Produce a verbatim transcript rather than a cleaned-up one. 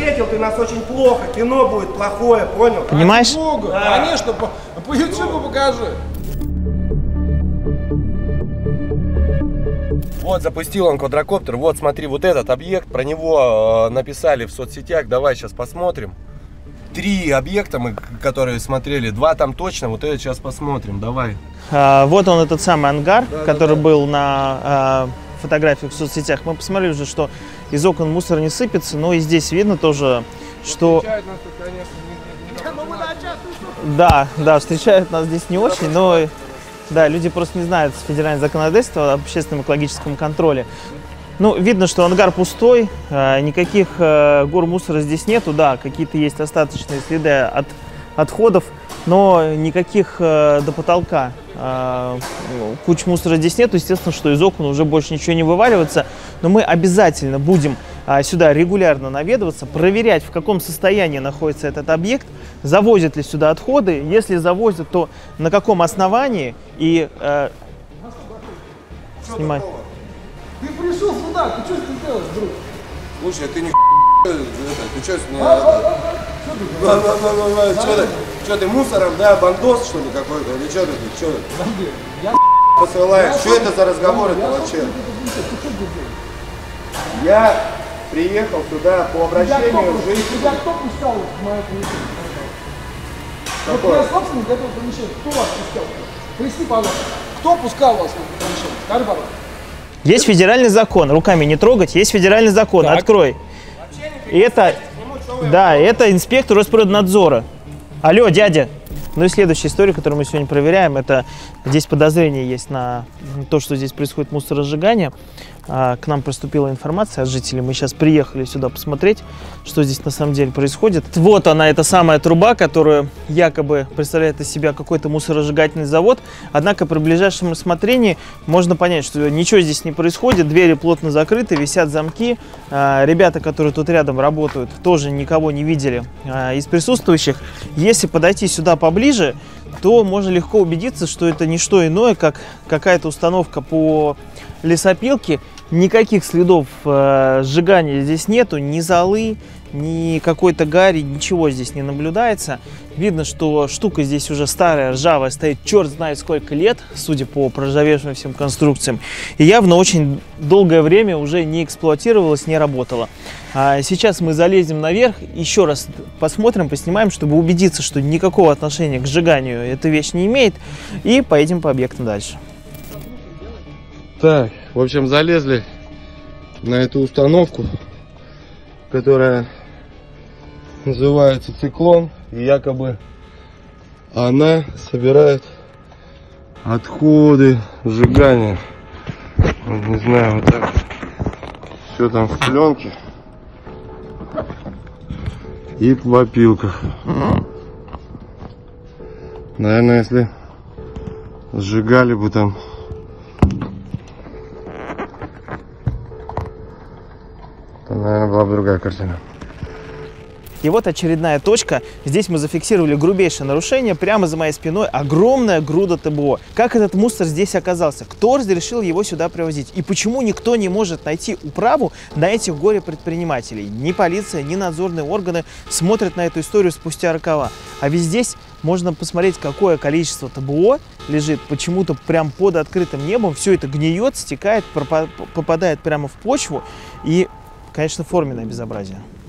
встретил ты нас очень плохо, кино будет плохое, понял? Понимаешь? Да. Конечно, по, по ютубу покажи. Вот запустил он квадрокоптер, вот смотри, вот этот объект, про него э, написали в соцсетях, давай сейчас посмотрим. Три объекта мы, которые смотрели, два там точно, вот это сейчас посмотрим, давай. А, вот он, этот самый ангар, да, который да, да. был на а, фотографиях в соцсетях. Мы посмотрели уже, что из окон мусор не сыпется, но и здесь видно тоже, что... Да, да, встречают нас здесь не очень, но... Да, люди просто не знают федеральное законодательство об общественном экологическом контроле. Ну, видно, что ангар пустой, никаких гор мусора здесь нету, да, какие-то есть остаточные следы от отходов, но никаких до потолка куч мусора здесь нету. Естественно, что из окон уже больше ничего не вываливается, но мы обязательно будем сюда регулярно наведываться, проверять, в каком состоянии находится этот объект, завозят ли сюда отходы, если завозят, то на каком основании и э, снимай. Ты пришел сюда, ты что здесь делаешь, друг? Слушай, ты не это, ты что с ней? Что ты мусором, да, бандос что ли какой-то, или что ты, что ты? Посылаешь, что это за разговоры-то вообще? Я приехал сюда по обращению жителей. Тебя кто пускал в мое помещение? Вот я собственник этого помещения, кто вас пускал? Поясни, пожалуйста, кто пускал вас в это помещение? Скажи, пожалуйста. Есть федеральный закон, руками не трогать, есть федеральный закон, так. Открой. И это, да, это инспектор Росприроднадзора. Алло, дядя. Ну и следующая история, которую мы сегодня проверяем, это здесь подозрение есть на то, что здесь происходит мусоросжигание. К нам поступила информация от жителей. Мы сейчас приехали сюда посмотреть, что здесь на самом деле происходит. Вот она, эта самая труба, которая якобы представляет из себя какой-то мусоросжигательный завод. Однако при ближайшем рассмотрении можно понять, что ничего здесь не происходит. Двери плотно закрыты, висят замки. Ребята, которые тут рядом работают, тоже никого не видели из присутствующих. Если подойти сюда поближе, то можно легко убедиться, что это не что иное, как какая-то установка по лесопилке. Никаких следов э, сжигания здесь нету, ни золы, ни какой-то гари, ничего здесь не наблюдается. Видно, что штука здесь уже старая, ржавая, стоит черт знает сколько лет, судя по проржавевшим всем конструкциям. И явно очень долгое время уже не эксплуатировалась, не работала. А сейчас мы залезем наверх, еще раз посмотрим, поснимаем, чтобы убедиться, что никакого отношения к сжиганию эта вещь не имеет. И поедем по объектам дальше. Так, в общем, залезли на эту установку, которая называется циклон, и якобы она собирает отходы сжигания. Вот, не знаю, вот так все там в пленке и в опилках. Наверное, если сжигали бы там, то, наверное, была бы другая картина. И вот очередная точка. Здесь мы зафиксировали грубейшее нарушение. Прямо за моей спиной огромная груда ТБО. Как этот мусор здесь оказался? Кто разрешил его сюда привозить? И почему никто не может найти управу на этих горе-предпринимателей? Ни полиция, ни надзорные органы смотрят на эту историю спустя рукава. А ведь здесь можно посмотреть, какое количество ТБО лежит почему-то прям под открытым небом. Все это гниет, стекает, попадает прямо в почву. И, конечно, форменное безобразие.